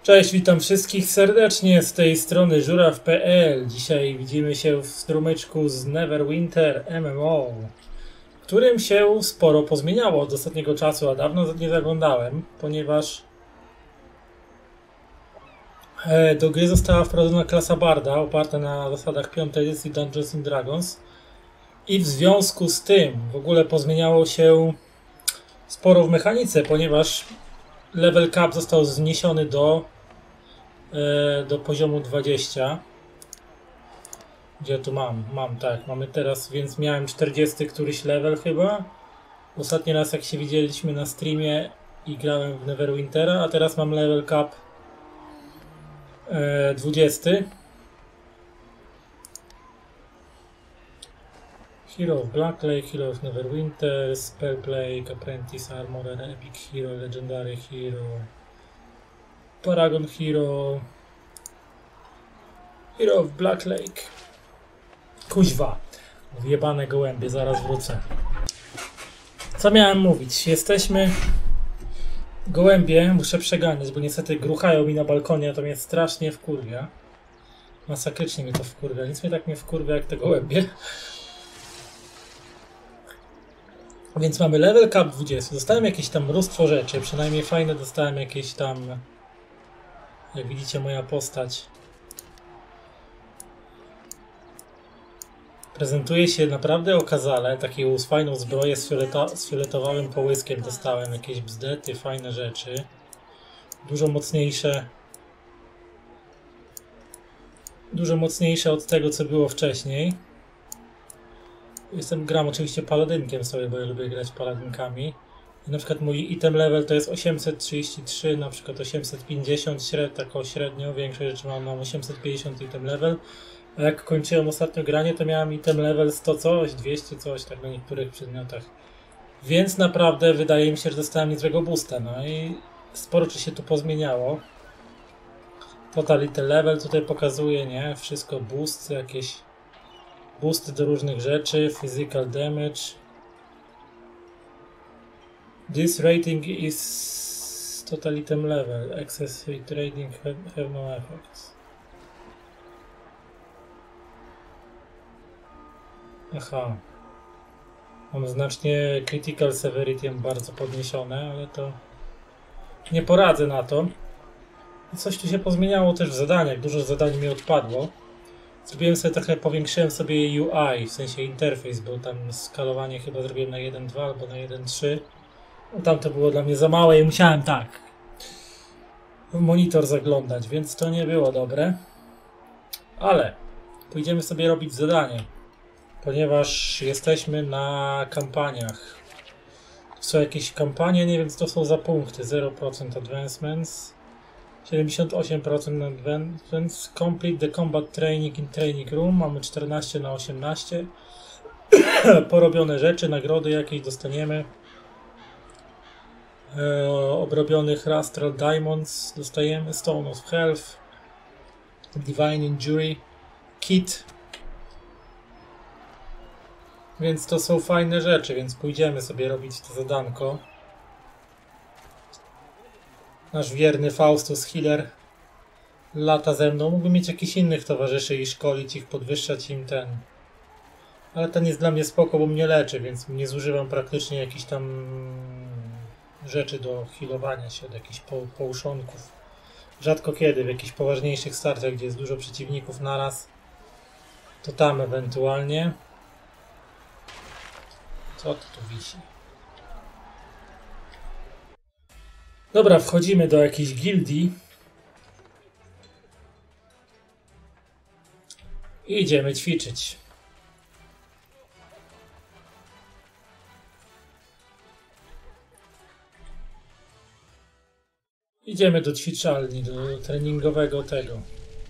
Cześć, witam wszystkich serdecznie z tej strony żuraw.pl. Dzisiaj widzimy się w strumyczku z Neverwinter MMO, którym się sporo pozmieniało od ostatniego czasu, a dawno nie zaglądałem, ponieważ do gry została wprowadzona klasa Barda, oparta na zasadach 5. edycji Dungeons & Dragons i w związku z tym w ogóle pozmieniało się sporo w mechanice, ponieważ level cap został zniesiony do poziomu 20. Gdzie tu tak, mamy teraz, więc miałem 40 któryś level chyba. Ostatni raz jak się widzieliśmy na streamie i grałem w Neverwintera, a teraz mam level cap 20. Hero of Black Lake, Hero of Neverwinter, Spellplague, Apprentice, Armorer, Epic Hero, Legendary Hero, Paragon Hero, Hero of Black Lake. Kuźwa, wjebane gołębie, zaraz wrócę. Co miałem mówić? Jesteśmy... Gołębie muszę przeganiać, bo niestety gruchają mi na balkonie, a to mnie strasznie wkurwia. Masakrycznie mnie to wkurwia, nic mnie tak nie wkurwia jak te gołębie. Więc mamy level cap 20. Dostałem jakieś tam mnóstwo rzeczy, przynajmniej fajne dostałem jakieś tam... Jak widzicie, moja postać prezentuje się naprawdę okazale. Taką fajną zbroję z fioletowym połyskiem dostałem. Jakieś bzdety, fajne rzeczy. Dużo mocniejsze od tego, co było wcześniej. Gram oczywiście paladynkiem sobie, bo ja lubię grać paladynkami. Na przykład mój item level to jest 833, na przykład 850, taką średnio, większość rzeczy mam 850 item level. A jak kończyłem ostatnio granie, to miałem item level 100 coś, 200 coś, tak na niektórych przedmiotach. Więc naprawdę wydaje mi się, że dostałem niezłego boosta, no i sporo czy się tu pozmieniało. Totality level tutaj pokazuje, nie? Wszystko boost, jakieś boosty do różnych rzeczy, physical damage. This rating is total item level. Excess hit rating have no effects. Aha. Mam znacznie critical severity bardzo podniesione, ale to nie poradzę na to. I coś tu się pozmieniało też w zadaniach. Dużo zadań mi odpadło. Zrobiłem sobie trochę, powiększyłem sobie UI, w sensie interfejs, bo tam skalowanie chyba zrobiłem na 1.2 albo na 1.3. Tam to było dla mnie za małe i musiałem tak w monitor zaglądać, więc to nie było dobre. Ale pójdziemy sobie robić zadanie, ponieważ jesteśmy na kampaniach. Są jakieś kampanie, nie wiem co to są za punkty. 0% advancements, 78% advancements, complete the combat training in training room, mamy 14/18. Porobione rzeczy, nagrody jakieś dostaniemy. Obrobionych Astral Diamonds dostajemy, Stone of Health, Divine Injury, Kit. Więc to są fajne rzeczy, więc pójdziemy sobie robić to zadanko. Nasz wierny Faustus Healer lata ze mną. Mógłbym mieć jakichś innych towarzyszy i szkolić ich, podwyższać im ten. Ale ten jest dla mnie spoko, bo mnie leczy, więc nie zużywam praktycznie jakichś tam rzeczy do healowania się od jakichś połuszonków. Rzadko kiedy w jakichś poważniejszych starciach, gdzie jest dużo przeciwników naraz, to tam ewentualnie. Co to tu wisi? Dobra, wchodzimy do jakiejś gildii i idziemy ćwiczyć. Idziemy do ćwiczalni, do treningowego tego.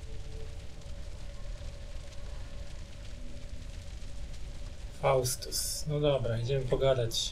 Faustus. No dobra, idziemy pogadać.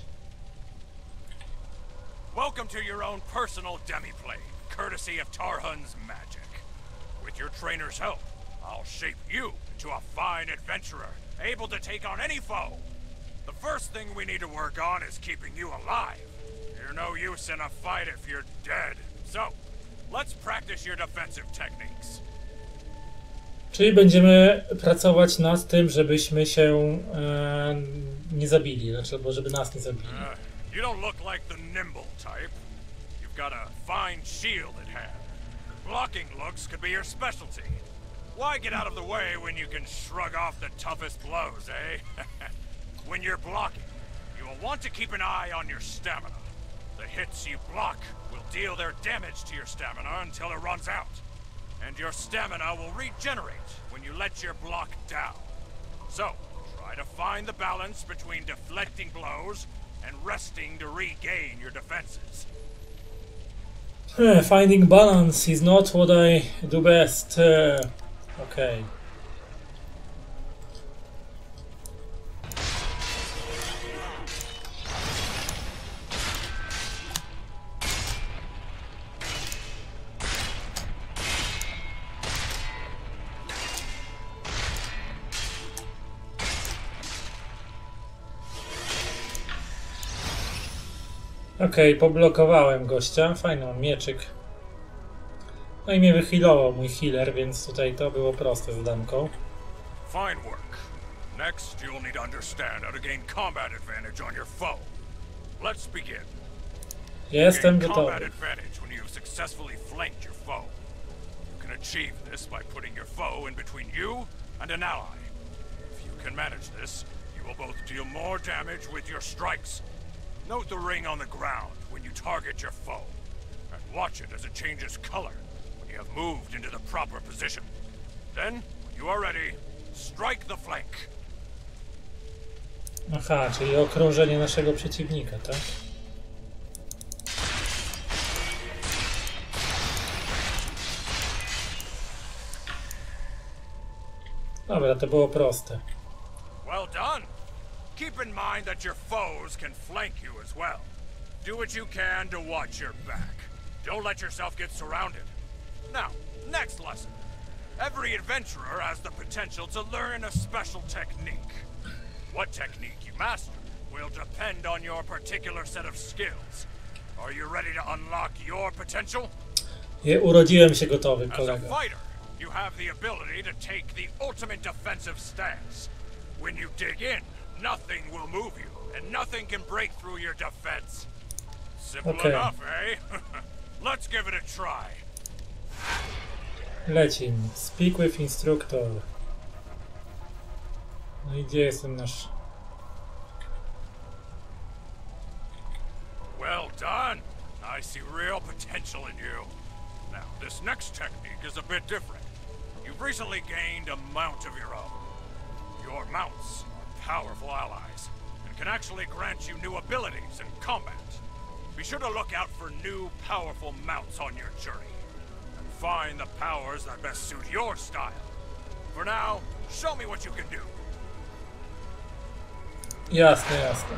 Welcome to your own personal demi-plane, courtesy of Tarhun's magic. With your trainer's help, I'll shape you into a fine adventurer, able to take on any foe. The first thing we need to work on is keeping you alive. You're no use in a fight if you're dead. So, let's practice your defensive techniques. Czyli będziemy pracować nad tym, żebyśmy się nie zabili, znaczy, albo żeby nas nie zabili. You don't look like the nimble type. You've got a fine shield at hand. Blocking looks could be your specialty. Why get out of the way when you can shrug off the toughest blows, eh? When you're blocking, you will want to keep an eye on your stamina. The hits you block will deal their damage to your stamina until it runs out. And your stamina will regenerate when you let your block down. So, try to find the balance between deflecting blows and resting to regain your defenses. Finding balance is not what I do best. Okay. Okej, poblokowałem gościa. Fajny mam mieczyk. No i mnie wyhealował mój healer, więc tutaj to było proste zadanko. Fine work. Next, you'll need to understand how to gain combat advantage on your foe. Let's begin. Jestem Gain combat gotowy. advantage when you've successfully flanked your foe. You can achieve this by putting your foe in between you and an ally. If you can manage this, you will both deal more damage with your strikes. Note the ring on the ground when you target your foe, and watch it as it changes color when you have moved into the proper position. Then, when you are ready, strike the flank. Aha, czyli okrążenie naszego przeciwnika, tak? Dobra, to było proste. Well done! Keep in mind that your foes can flank you as well. Do what you can to watch your back. Don't let yourself get surrounded. Now, next lesson. Every adventurer has the potential to learn a special technique. What technique you master will depend on your particular set of skills. Are you ready to unlock your potential? Urodziłem się gotowy, As a kolega. fighter, you have the ability to take the ultimate defensive stance. When you dig in, nothing will move you, and nothing can break through your defense. Simple Okay. enough, eh? Let's give it a try. Lecim. Speak with instructor. No i gdzie jest ten nasz... Well done. I see real potential in you. Now, this next technique is a bit different. You've recently gained a mount of your own. Your mounts are powerful allies and can actually grant you new abilities in combat. Be sure to look out for new powerful mounts on your journey and find the powers that best suit your style. For now, show me what you can do. Jasne, jasne.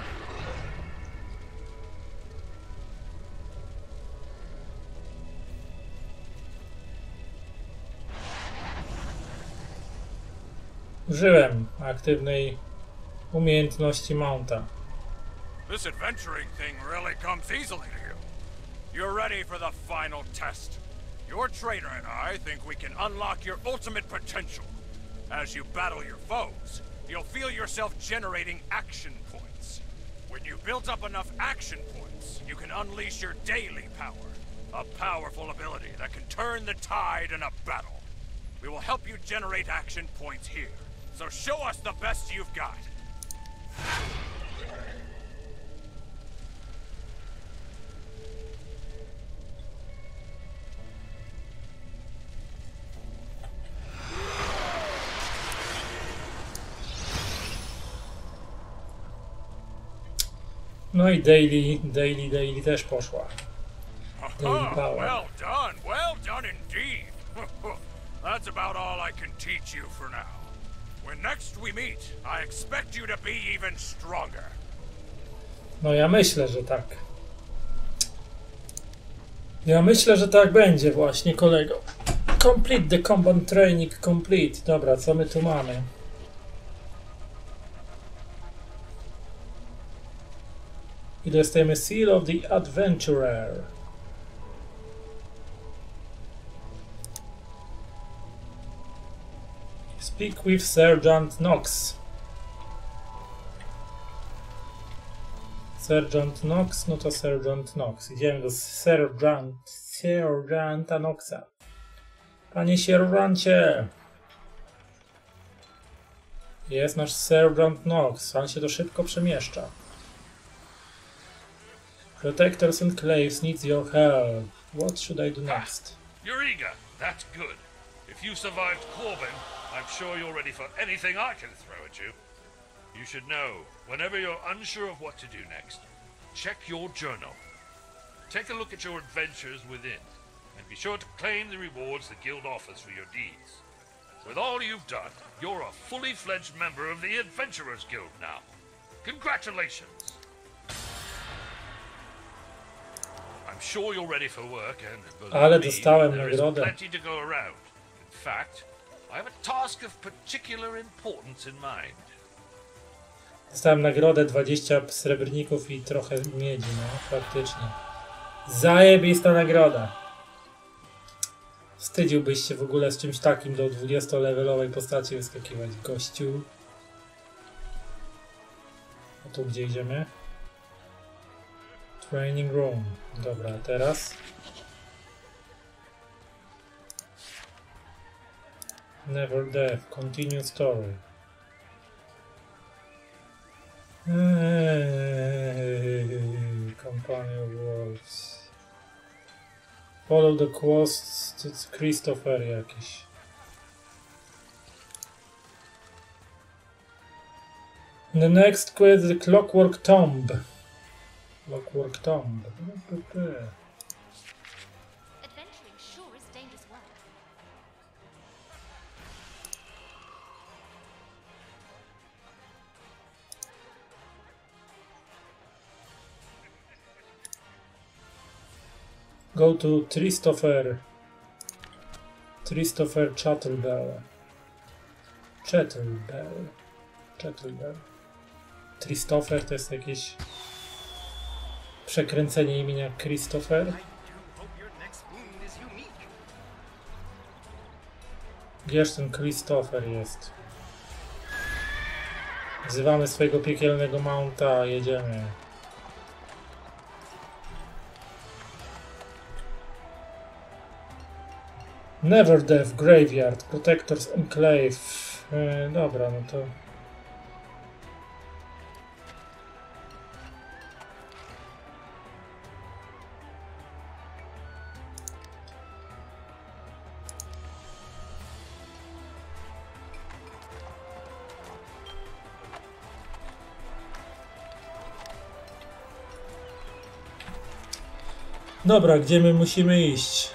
Użyłem aktywnej umiejętności mounta. This adventuring thing really comes easily to you. You're ready for the final test. Your trainer and I think we can unlock your ultimate potential. As you battle your foes, you'll feel yourself generating action points. When you've built up enough action points, you can unleash your daily power. A powerful ability that can turn the tide in a battle. We will help you generate action points here. So show us the best you've got. No i daily też poszła. Daily power. Well done indeed. That's about all I can teach you for now. When next we meet, I expect you to be even stronger. No ja myślę, że tak. Ja myślę, że tak będzie właśnie, kolego. Complete the combat training complete. Dobra, co my tu mamy? I dostajemy Seal of the Adventurer. Speak with Sergeant Knox. Sergeant Knox, no to Sergeant Knox. Idziemy do Sergeanta Knoxa. Panie sierżancie! Jest nasz Sergeant Knox. On się to szybko przemieszcza. Protectors Enclaves needs your help. What should I do next? You're eager. That's good. If you survived Corbin, I'm sure you're ready for anything I can throw at you. You should know, whenever you're unsure of what to do next, check your journal. Take a look at your adventures within, and be sure to claim the rewards the Guild offers for your deeds. With all you've done, you're a fully fledged member of the Adventurers Guild now. Congratulations! I'm sure you're ready for work, and believe Ale me, dostałem there is nagrodę. plenty to go around. In fact, I have a task of particular importance in mind. Dostałem nagrodę 20 srebrników i trochę miedzi, no faktycznie. Zajebista nagroda. Wstydziłbyś się w ogóle z czymś takim do 20-levelowej postaci wyskakiwać, gościu. A tu gdzie idziemy? Training room. Dobra, a teraz? Never death. Continue story. Company of Wolves. Follow the quest. To Christopher jakiś. The next quest, the Clockwork Tomb. Clockwork Tomb. Adventuring sure is dangerous work. Go to Christopher Chattelbell. Christopher to jest jakieś przekręcenie imienia Christopher. Gdzież ten Christopher jest? Wzywamy swojego piekielnego mounta, jedziemy. Never Death Graveyard, Protectors Enclave. Dobra, no to... Dobra, gdzie my musimy iść?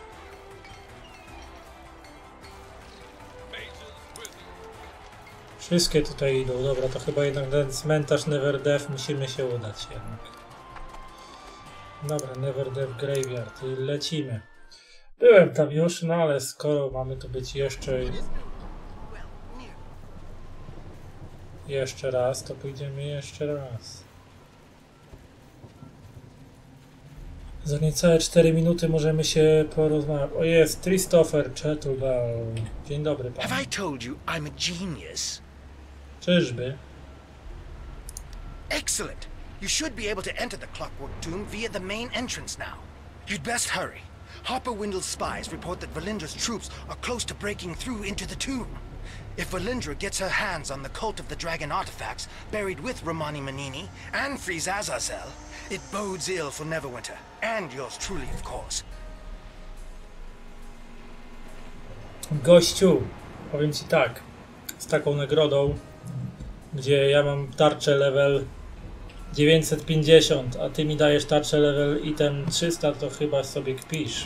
Wszystkie tutaj idą, dobra, to chyba jednak ten cmentarz Never Death musimy się udać jednak. Dobra, Never Death Graveyard i lecimy. Byłem tam już, no ale skoro mamy tu być jeszcze raz, to pójdziemy jeszcze raz. Za niecałe 4 minuty możemy się porozmawiać. O jest, Christopher Chattelbell. Dzień dobry panie. Have I told you I'm a genius? Czyżby? Excellent! You should be able to enter the Clockwork Tomb via the main entrance now. You'd best hurry. Hopper Windle's spies report that Valindra's troops are close to breaking through into the tomb. If Valindra gets her hands on the Cult of the Dragon artifacts buried with Romani Manini and Freeze Azazel, it bodes ill for Neverwinter, and yours truly, of course. Gościu, powiem ci tak, z taką nagrodą, gdzie ja mam tarczę level 950, a ty mi dajesz tarczę level item 300, to chyba sobie kpisz.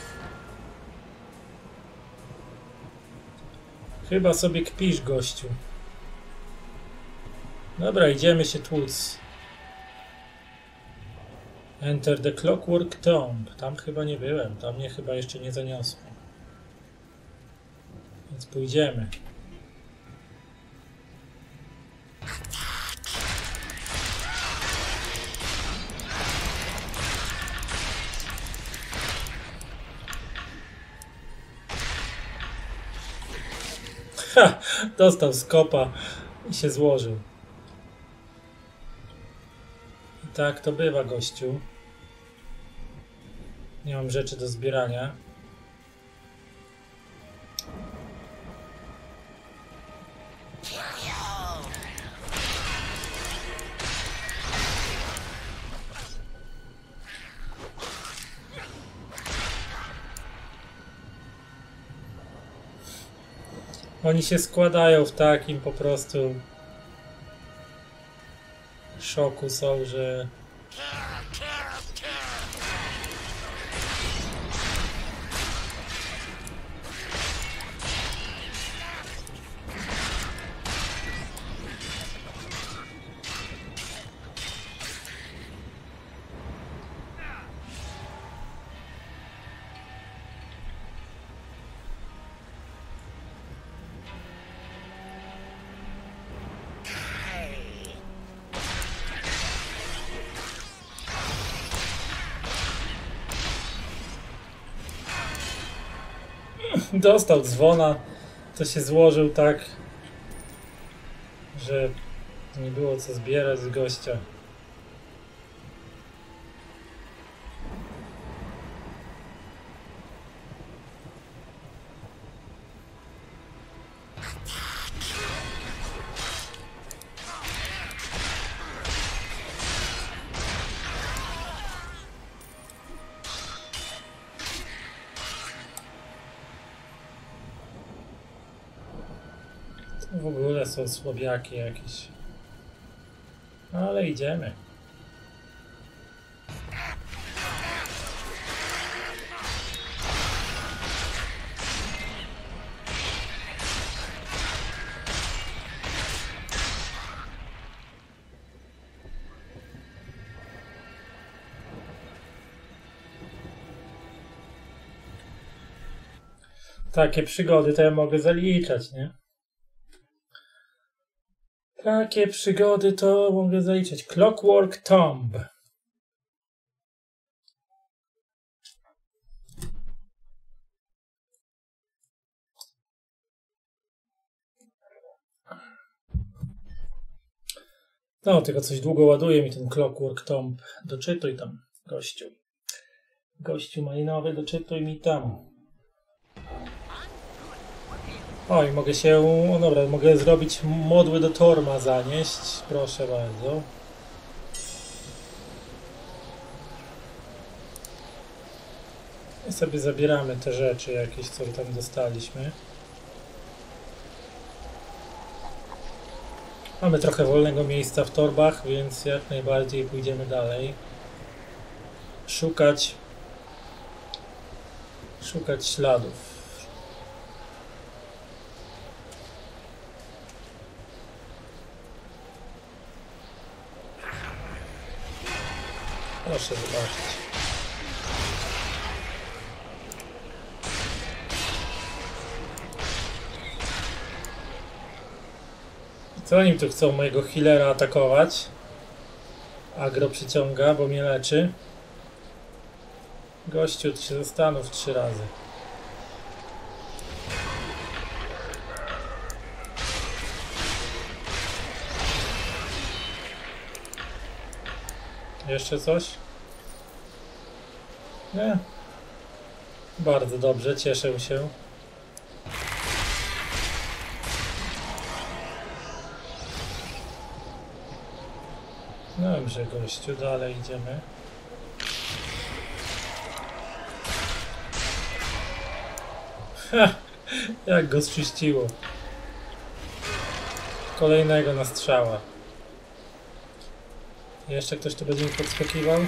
Chyba sobie kpisz, gościu. Dobra, idziemy się tłuc. Enter the Clockwork Tomb. Tam chyba nie byłem, tam mnie chyba jeszcze nie zaniosło. Więc pójdziemy. Ha! Dostał skopa i się złożył. I tak to bywa, gościu. Nie mam rzeczy do zbierania. Oni się składają w takim po prostu szoku są, że dostał dzwona, to się złożył tak, że nie było co zbierać z gościa. To w ogóle są słabiaki jakieś. Ale idziemy. Takie przygody to ja mogę zaliczać, nie? Takie przygody to mogę zaliczać. Clockwork Tomb. No, tylko coś długo ładuje mi ten Clockwork Tomb. Doczytuj tam, gościu. Gościu malinowy, doczytuj mi tam. O, i mogę się... O, dobra, mogę zrobić modły do Torma zanieść. Proszę bardzo. I sobie zabieramy te rzeczy jakieś, co tam dostaliśmy. Mamy trochę wolnego miejsca w torbach, więc jak najbardziej pójdziemy dalej. Szukać śladów. Proszę zobaczyć. Co oni tu chcą mojego healera atakować? Agro przyciąga, bo mnie leczy. Gościu, ty się zastanów 3 razy. Jeszcze coś? Nie. Bardzo dobrze, cieszę się. Dobrze, gościu, dalej idziemy. Ha! Jak go zczyściło. Kolejnego na strzała. Jeszcze ktoś tu będzie mi podskakiwał?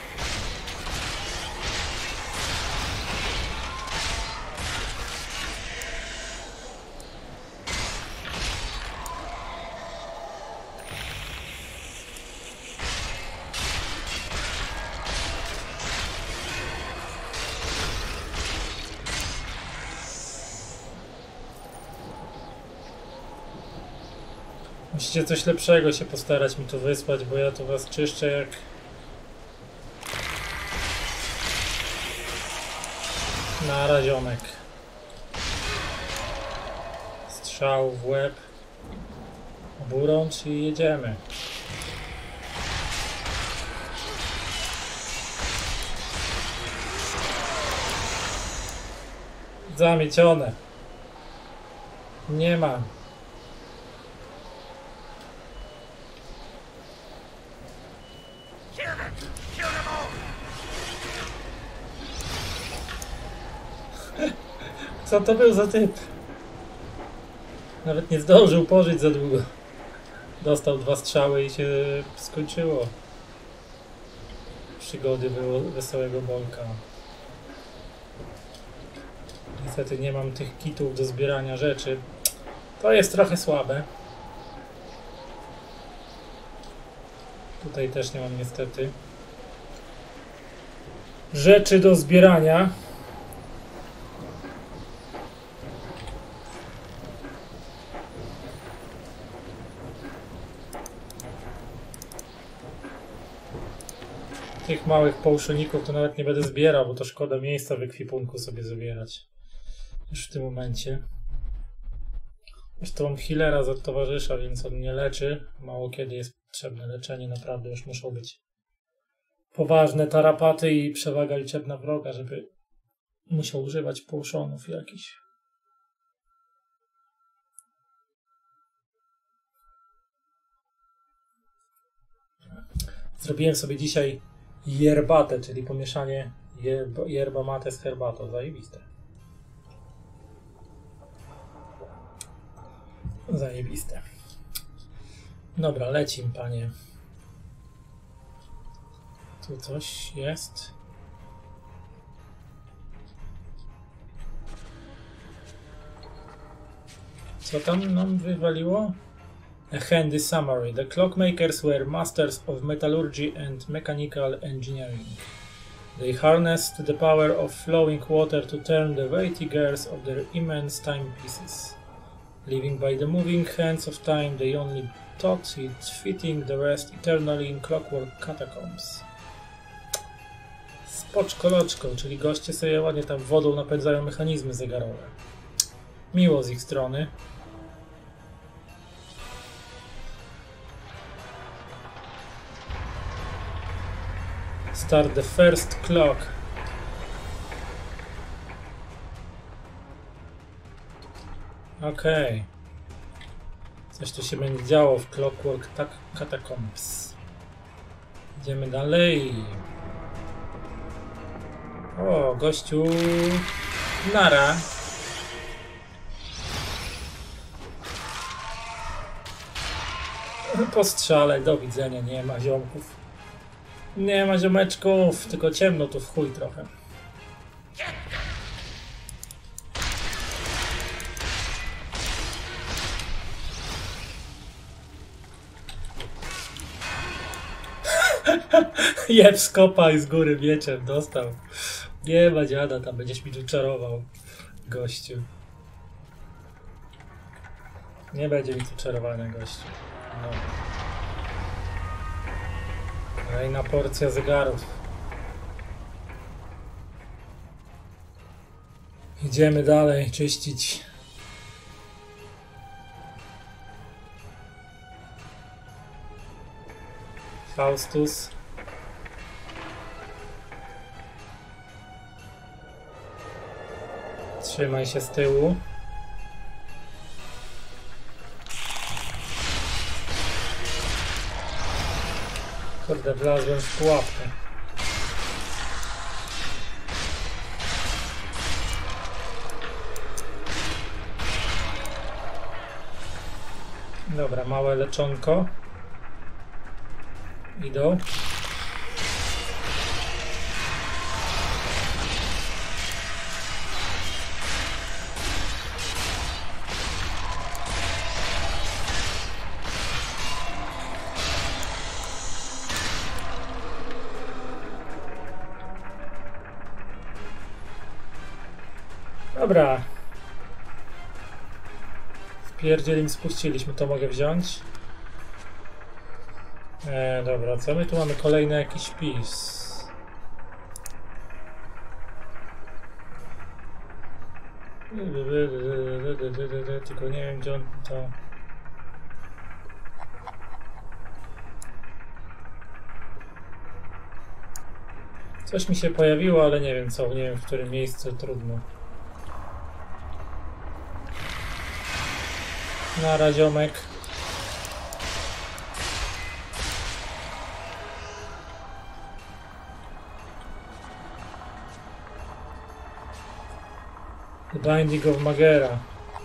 Musicie coś lepszego się postarać mi tu wysłać, bo ja tu was czyszczę jak... na razionek. Strzał w łeb. Oburącz i jedziemy. Zamiecione. Nie ma. Co to był za typ? Nawet nie zdążył pożyć za długo. Dostał 2 strzały i się skończyło. Przygody było wesołego Bolka. Niestety nie mam tych kitów do zbierania rzeczy. To jest trochę słabe. Tutaj też nie mam niestety rzeczy do zbierania. Tych małych połszoników to nawet nie będę zbierał, bo to szkoda miejsca w ekwipunku sobie zabierać. Już w tym momencie. Zresztą mam healera za towarzysza, więc on mnie leczy. Mało kiedy jest potrzebne leczenie, naprawdę już muszą być poważne tarapaty i przewaga liczebna wroga, żeby musiał używać połszonów jakichś. Zrobiłem sobie dzisiaj yerbatę, czyli pomieszanie yerba mate z herbatą. Zajebiste. Zajebiste. Dobra, lecim, panie. Tu coś jest. Co tam nam wywaliło? A handy summary. The clockmakers were masters of metallurgy and mechanical engineering. They harnessed the power of flowing water to turn the weighty gears of their immense timepieces. Living by the moving hands of time, they only thought it fitting the rest eternally in clockwork catacombs. Spoczkoloczko, czyli goście sobie ładnie tam wodą napędzają mechanizmy zegarowe. Miło z ich strony. Start the first clock. Okej. Coś tu się będzie działo w Clockwork Catacombs. Idziemy dalej. O, gościu. Nara. Po strzale, do widzenia, nie ma ziomków. Nie ma ziomeczków, tylko ciemno tu w chuj trochę. Jeb z kopa i z góry mieczem dostał. Nie ma dziada, tam będziesz mi tu czarował, gościu. Nie będzie mi tu czarowania, gościu. No. Kolejna porcja zegarów. Idziemy dalej czyścić. Faustus. Trzymaj się z tyłu. Kurde, wlazłem w pułapkę. Dobra, małe leczonko. Idą. Dobra. Wpierdziel im spuściliśmy, to mogę wziąć. Dobra, co my tu mamy? Kolejny jakiś wpis. Tylko nie wiem, gdzie on to... Coś mi się pojawiło, ale nie wiem co, nie wiem w którym miejscu, trudno. Nara, ziomek. The Binding of Magera.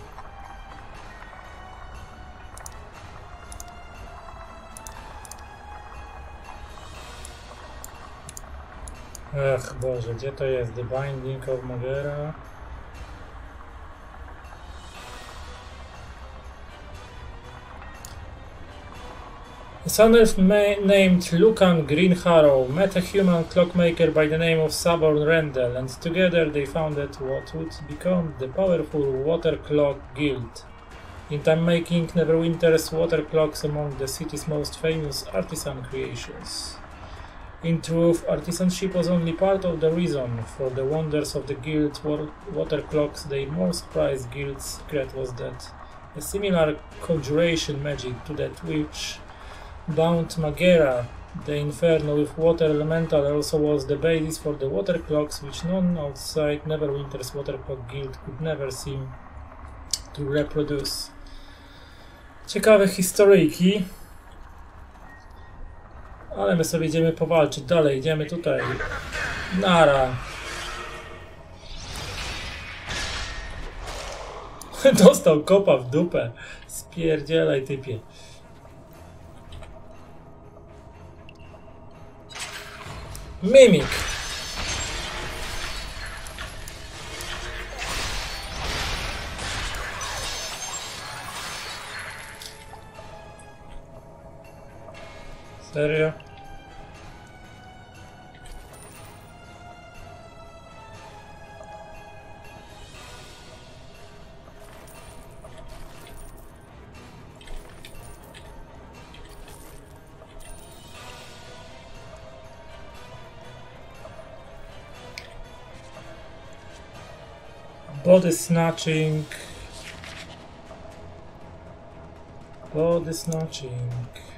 Ach Boże, gdzie to jest? The Binding of Magera. A son named Lucan Greenharrow met a human clockmaker by the name of Saborn Rendell, and together they founded what would become the powerful Water Clock Guild. In time making Neverwinter's water clocks among the city's most famous artisan creations. In truth, artisanship was only part of the reason for the wonders of the guild's water clocks. The most prized guild's secret was that a similar conjuration magic to that which bound Magera, the inferno with water elemental, also was the basis for the water clocks, which none outside Neverwinter's water clock guild could never seem to reproduce. Ciekawe historyjki. Ale my sobie idziemy powalczyć dalej, idziemy tutaj. Nara. Dostał kopa w dupę. Spierdzielaj typie. Mimik. Serio? Body snatching. Body snatching.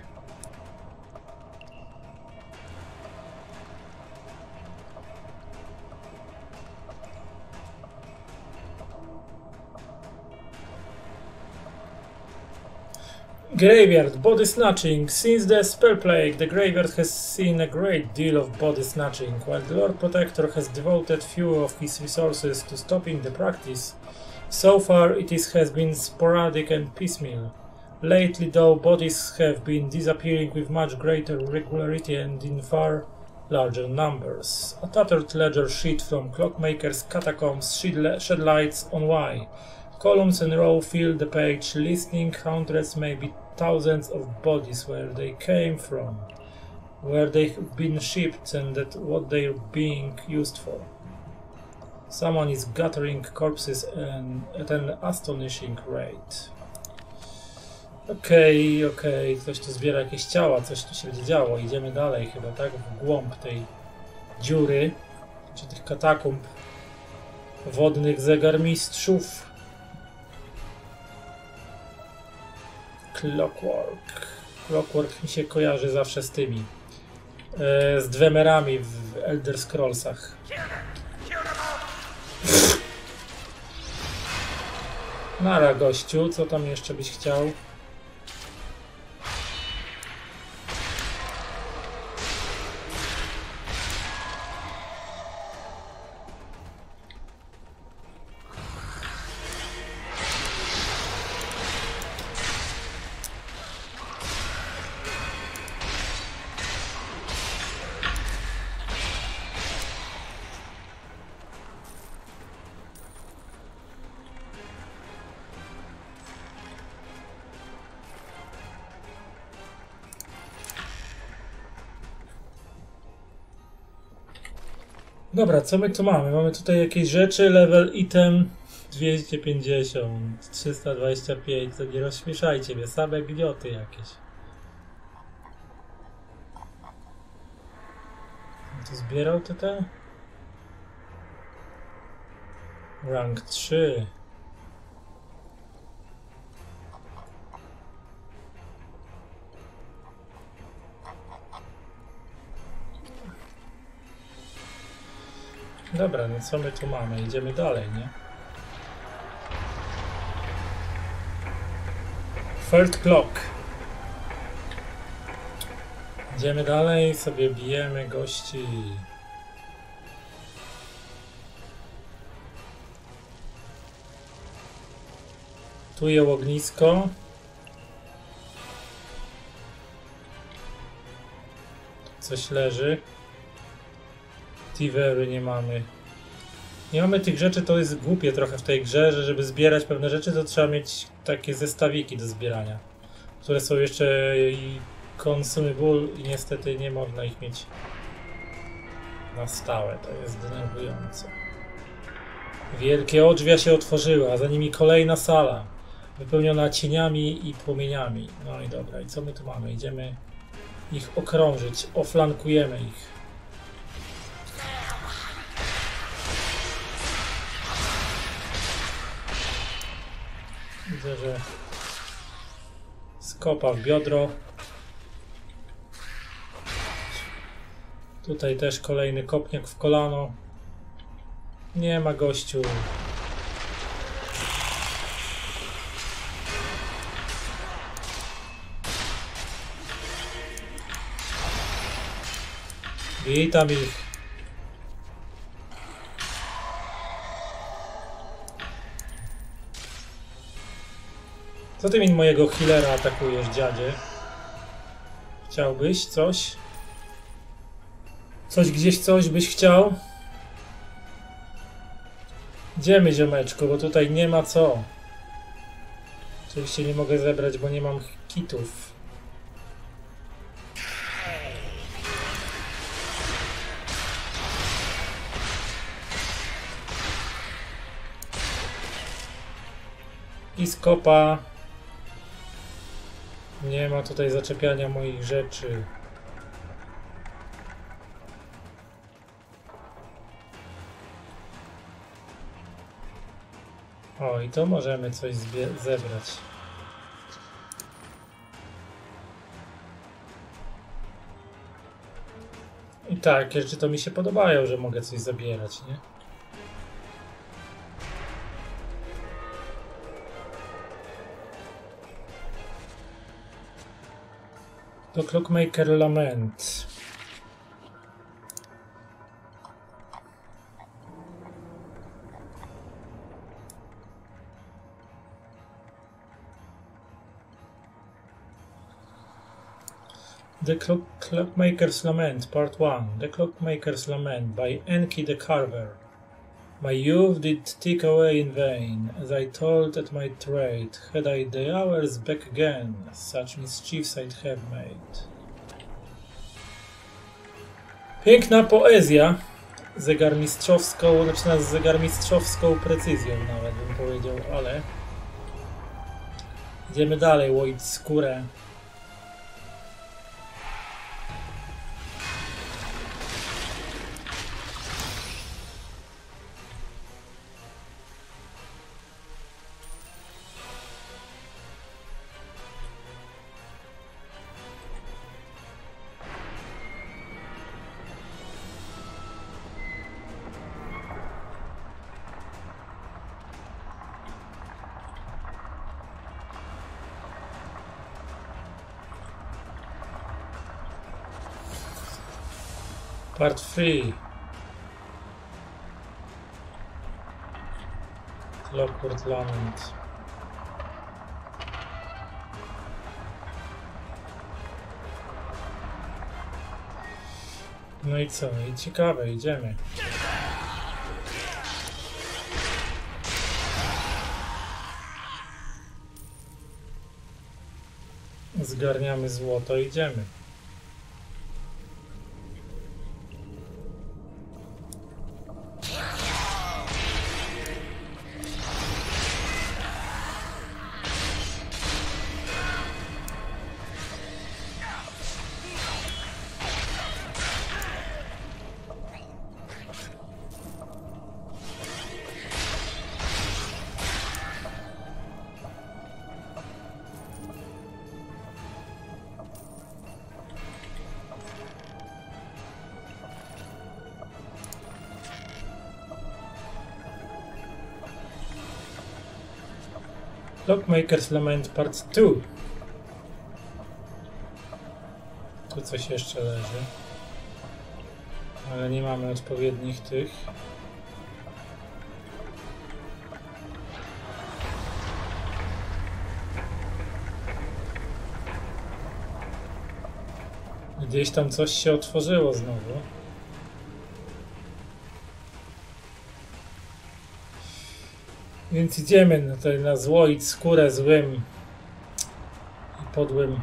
Graveyard, body snatching. Since the spell plague, the graveyard has seen a great deal of body snatching. While the Lord Protector has devoted few of his resources to stopping the practice, so far has been sporadic and piecemeal. Lately, though, bodies have been disappearing with much greater regularity and in far larger numbers. A tattered ledger sheet from Clockmaker's catacombs shed lights on why. Columns and rows fill the page, listing hundreds, maybe thousands of bodies, where they came from, where they've been shipped, and what they're being used for. Someone is gathering corpses at an astonishing rate. Okej, ktoś tu zbiera jakieś ciała, coś tu się będzie działo. Idziemy dalej chyba, tak? W głąb tej dziury, czy tych katakumb wodnych zegarmistrzów. Clockwork mi się kojarzy zawsze z tymi. Z Dwemerami w Elder Scrollsach. Nara gościu, co tam jeszcze byś chciał? Dobra, co my tu mamy? Mamy tutaj jakieś rzeczy, level item 250, 325, to nie rozśmieszajcie mnie, same gnioty jakieś. To zbierał te? Rank 3. Dobra, no co my tu mamy? Idziemy dalej, nie? Third clock. Idziemy dalej, sobie bijemy gości. Tu jest ognisko. Tu coś leży. Tivery nie mamy. Nie mamy tych rzeczy, to jest głupie trochę w tej grze, że żeby zbierać pewne rzeczy, to trzeba mieć takie zestawiki do zbierania, które są jeszcze i consumable i niestety nie można ich mieć na stałe. To jest denerwujące. Wielkie odrzwia się otworzyły, a za nimi kolejna sala wypełniona cieniami i płomieniami. No i dobra, i co my tu mamy? Idziemy ich okrążyć, oflankujemy ich. Widzę, że skopa w biodro. Tutaj też kolejny kopniak w kolano. Nie ma gościu. Witam ich. Co ty mi mojego healera atakujesz, dziadzie? Chciałbyś coś? Coś byś chciał? Idziemy, ziomeczku, bo tutaj nie ma co. Oczywiście nie mogę zebrać, bo nie mam kitów. I skopa. Nie ma tutaj zaczepiania moich rzeczy. O, i to możemy coś zebrać. I tak, rzeczy to mi się podobają, że mogę coś zabierać, nie? To Clockmaker Lament. The Clockmaker's Lament, Part 1. The Clockmaker's Lament by Enki the Carver. My youth did tick away in vain, as I toiled at my trade. Had I the hours back again, such mischiefs I'd have made. Piękna poezja, zegarmistrzowską, zaczyna z zegarmistrzowską precyzją nawet bym powiedział, ale idziemy dalej, łoić skórę. Part 3. Lockwood Lament. No i co? I ciekawe, idziemy. Zgarniamy złoto, idziemy. Clockmaker's Lament Part 2. Tu coś jeszcze leży. Ale nie mamy odpowiednich tych. Gdzieś tam coś się otworzyło znowu. Więc idziemy tutaj nazłoić skórę złym i podłym.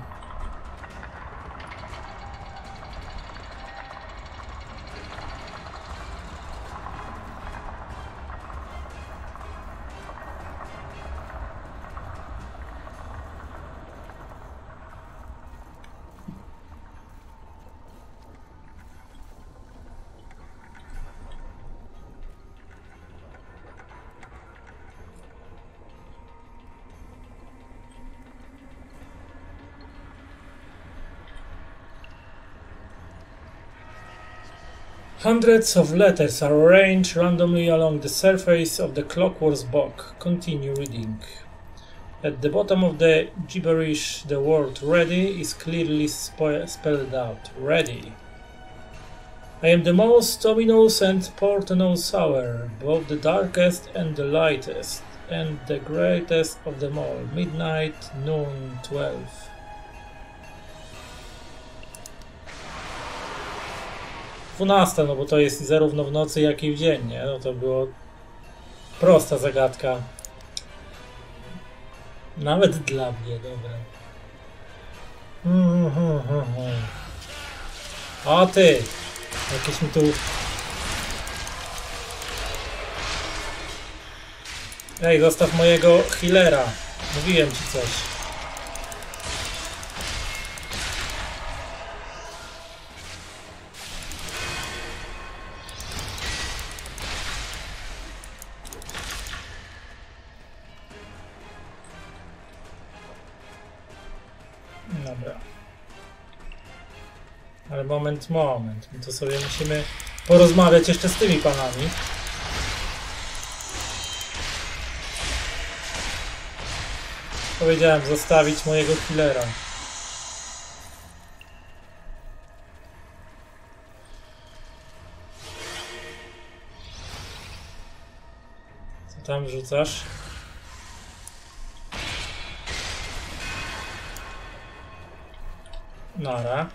Hundreds of letters are arranged randomly along the surface of the Clockwork's book. Continue reading. At the bottom of the gibberish, the word ready is clearly spelled out. Ready. I am the most ominous and portentous hour, both the darkest and the lightest, and the greatest of them all. Midnight, noon, 12. Dwunasta, no bo to jest zarówno w nocy, jak i w dzień, nie? No to było prosta zagadka. Nawet dla mnie, dobra. O ty! Jakieś mi tu... Ej, zostaw mojego healera. Mówiłem ci coś. Dobra. Ale moment. My to sobie musimy porozmawiać jeszcze z tymi panami. Powiedziałem zostawić mojego killera. Co tam wrzucasz? Nara.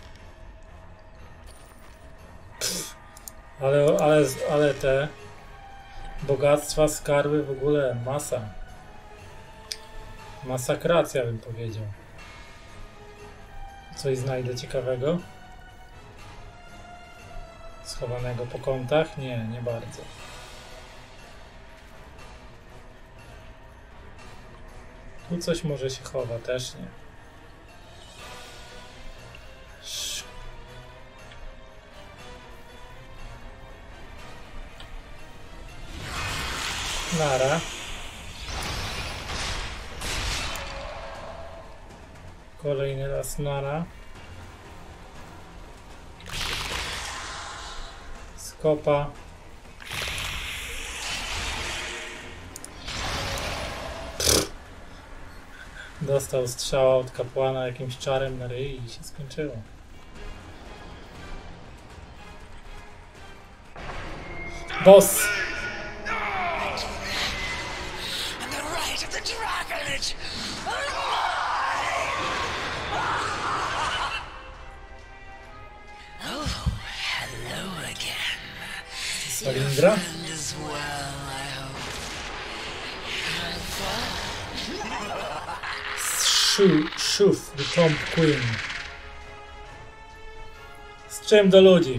Pff, ale te bogactwa, skarby, w ogóle masa. Masakracja, bym powiedział. Coś znajdę ciekawego? Schowanego po kątach? Nie bardzo. Tu coś może się chowa, też nie. Nara. Kolejny raz nara. Skopa. Dostał strzała od kapłana jakimś czarem na ryj i się skończyło. Boss! Salindra? Shuf, the Tomb Queen. Z czym do ludzi?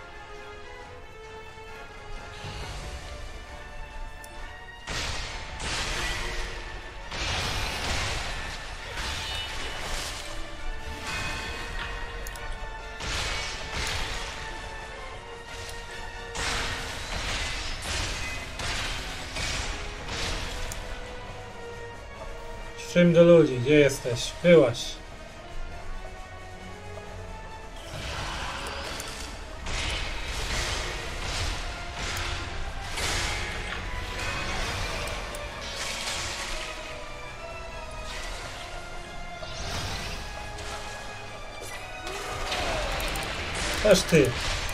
Z czym do ludzi? Gdzie jesteś? Byłaś. Też ty.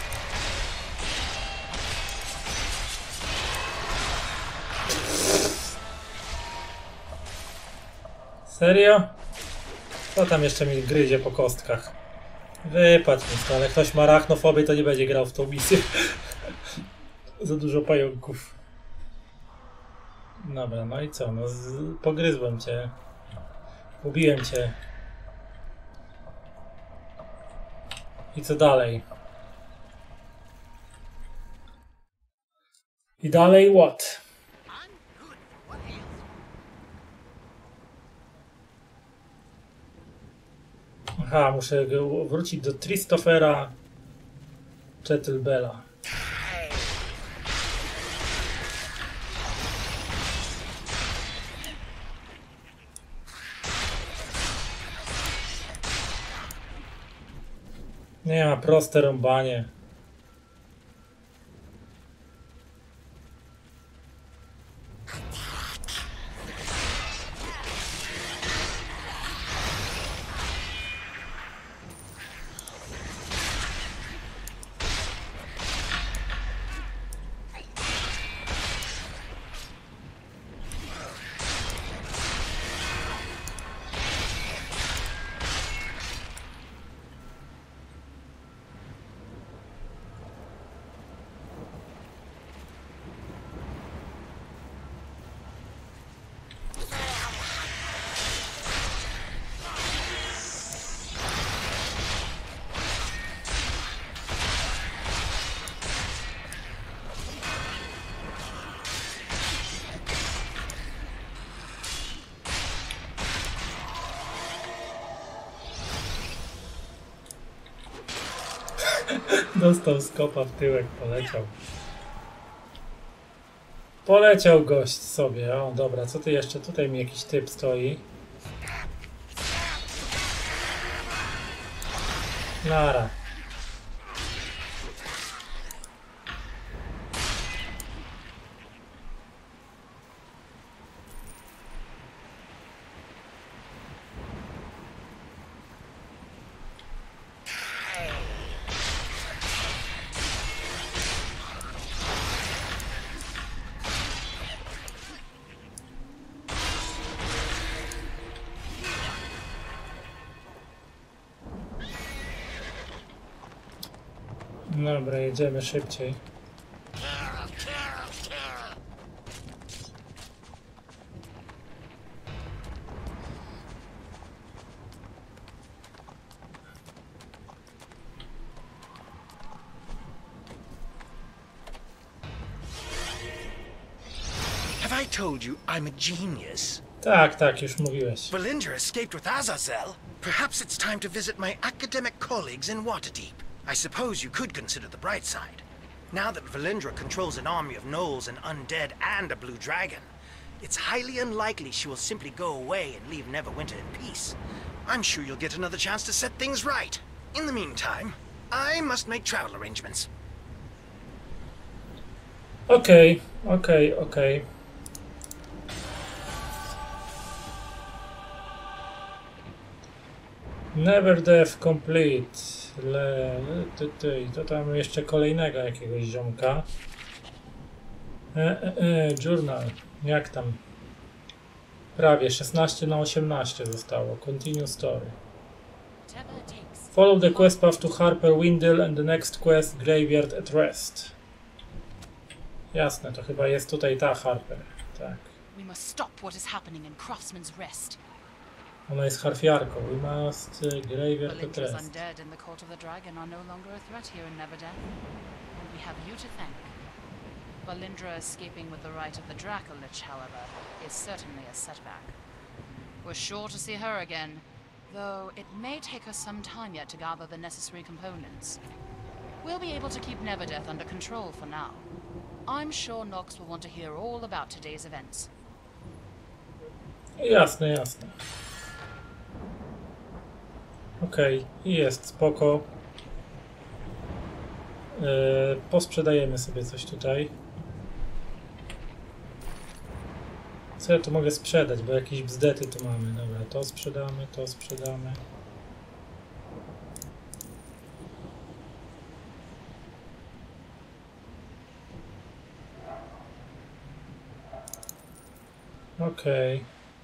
Serio? Co tam jeszcze mi gryzie po kostkach? Wypadł mi to, ale ktoś ma arachnofobię, to nie będzie grał w tą misję. Za dużo pająków. Dobra, no i co? No pogryzłem cię. Ubiłem cię. I co dalej? I dalej what? Aha, muszę wrócić do Christophera Chettlebella. Nie ma proste rąbanie. Dostał skopa w tyłek, poleciał. Poleciał gość sobie. O, dobra, co ty jeszcze? Tutaj mi jakiś typ stoi. Nara. Dobra, jedziemy szybciej. Have I told you I'm a genius? Tak, już mówiłeś. Valinder escaped with Azazel. Perhaps it's time to visit my academic colleagues in Waterdeep. I suppose you could consider the bright side. Now that Valindra controls an army of gnolls and undead and a blue dragon, it's highly unlikely she will simply go away and leave Neverwinter in peace. I'm sure you'll get another chance to set things right. In the meantime, I must make travel arrangements. Okej. Never Death Complete. To tam jeszcze kolejnego jakiegoś ziomka. Journal. Jak tam? Prawie 16/18 zostało. Continue story. Follow the quest path to Harper Windle and the next quest Graveyard at Rest. Jasne, to chyba jest tutaj ta Harper. Tak. We must stop what is happening in Craftsman's Rest. Ona jest harfiarką. We must Graveyard at Valindra's Rest. undead and the Court of the Dragon are no longer a threat here in Neverdeath. And we have you to thank. Valindra escaping with the right of the Dracolich, however, is certainly a setback. We're sure to see her again, though it may take us some time yet to gather the necessary components. We'll be able to keep Neverdeath under control for now. I'm sure Nox will want to hear all about today's events. Jasne. Okej, jest spoko. Posprzedajemy sobie coś tutaj. Co ja tu mogę sprzedać, bo jakieś bzdety tu mamy. Dobra, to sprzedamy. Okej.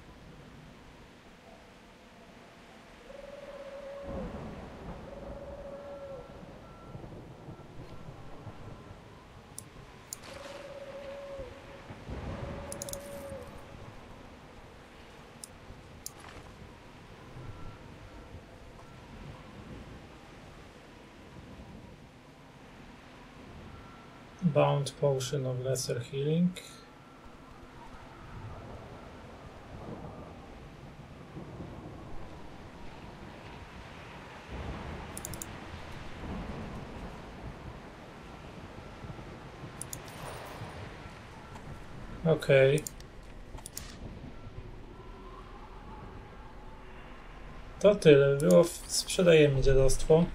Bound Potion of Lesser Healing. Okej. To tyle. Było. Sprzedajemy dziadostwo.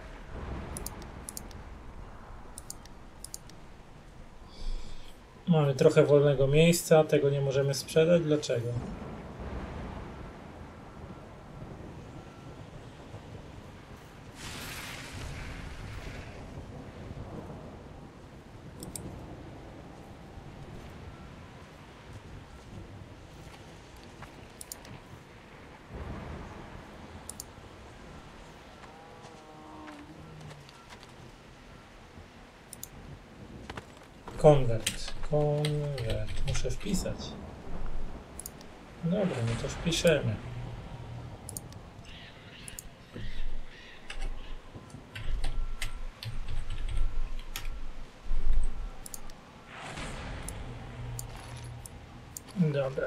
Mamy trochę wolnego miejsca. Tego nie możemy sprzedać. Dlaczego? Konwert. Konwert. Muszę wpisać. Dobra, no to wpiszemy. Dobra.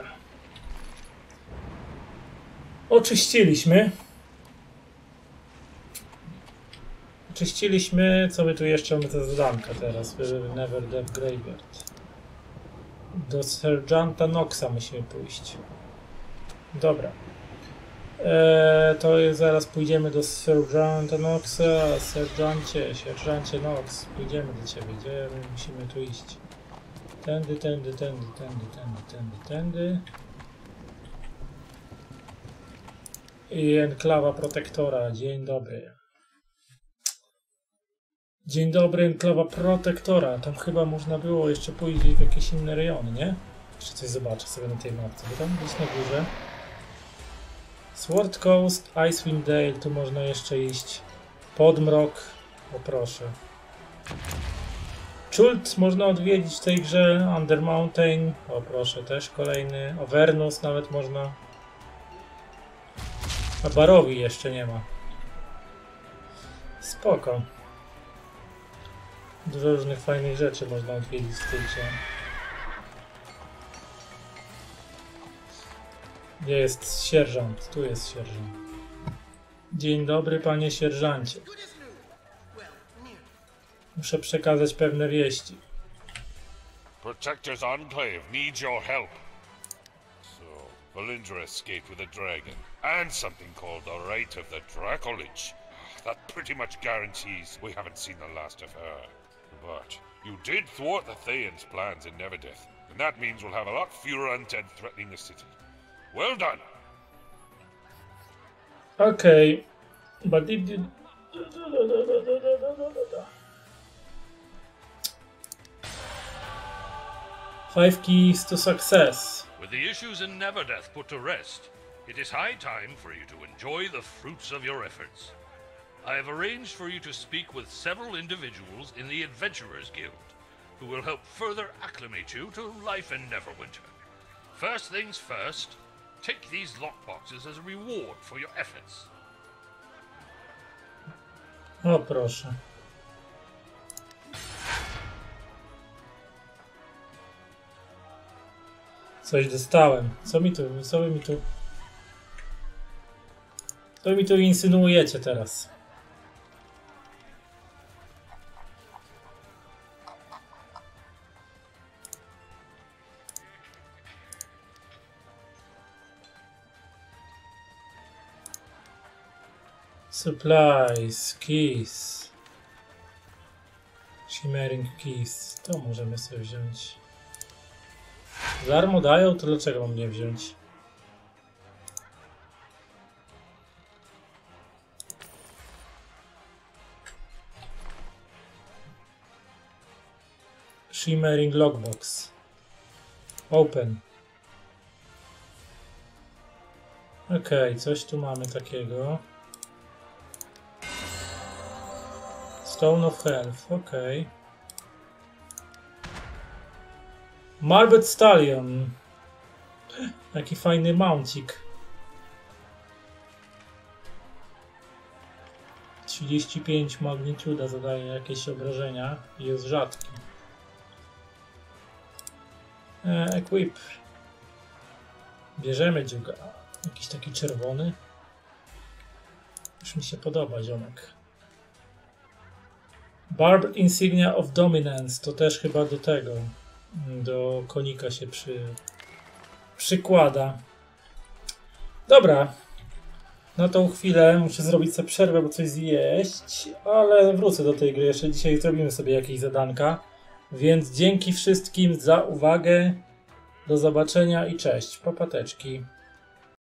Oczyściliśmy. Czyściliśmy, co my tu jeszcze mamy te zadanka teraz, Never Death Graveyard. Do Sergeanta Knoxa musimy pójść. Dobra. To jest, zaraz pójdziemy do Sergeanta Knoxa, Sierżancie Knox, pójdziemy do ciebie, gdzie my musimy tu iść? Tędy. I enklawa protektora, dzień dobry. Dzień dobry, enklawa protektora. Tam chyba można było jeszcze pójść w jakieś inne rejony, nie? Jeszcze coś zobaczę sobie na tej mapce, bo tam gdzieś na górze. Sword Coast, Icewind Dale, tu można jeszcze iść. Podmrok, o proszę. Chult można odwiedzić w tej grze, Under Mountain, o proszę, też kolejny. Avernus nawet można. A Barowi jeszcze nie ma. Spoko. Dużo różnych fajnych rzeczy można odwiedzić w tej grze. Gdzie jest sierżant? Tu jest sierżant. Dzień dobry, panie sierżancie. Muszę przekazać pewne wieści. Protector's Enclave needs your help. So, Valindra escaped with a dragon, and something called the Rite of the Dracolich. That pretty much guarantees we haven't seen the last of her. But you did thwart the Thayans' plans in Neverdeath, and that means we'll have a lot fewer undead threatening the city. Well done! Okay, but did you... 5 keys to success. With the issues in Neverdeath put to rest, it is high time for you to enjoy the fruits of your efforts. I have arranged for you to speak with several individuals in the Adventurers Guild, who will help further acclimate you to life in Neverwinter. First things first, take these lockboxes as a reward for your efforts. O proszę. Coś dostałem. Co wy mi tu insynuujecie teraz? Supplies, keys. Shimmering keys. To możemy sobie wziąć. Darmo dają, to dlaczego mam nie wziąć? Shimmering lockbox. Open. Okej, coś tu mamy takiego. Stone of Health, okej. Marbet Stallion. Jaki fajny mountik. 35 magnituda zadaje jakieś obrażenia i jest rzadki. Equip. Bierzemy dziuga. Jakiś taki czerwony. Już mi się podoba, ziomek. Barbed Insignia of Dominance. To też chyba do tego. Do konika się przykłada. Dobra. Na tą chwilę muszę zrobić sobie przerwę, bo coś zjeść. Ale wrócę do tej gry. Jeszcze dzisiaj zrobimy sobie jakieś zadanka. Więc dzięki wszystkim za uwagę. Do zobaczenia i cześć. Papateczki.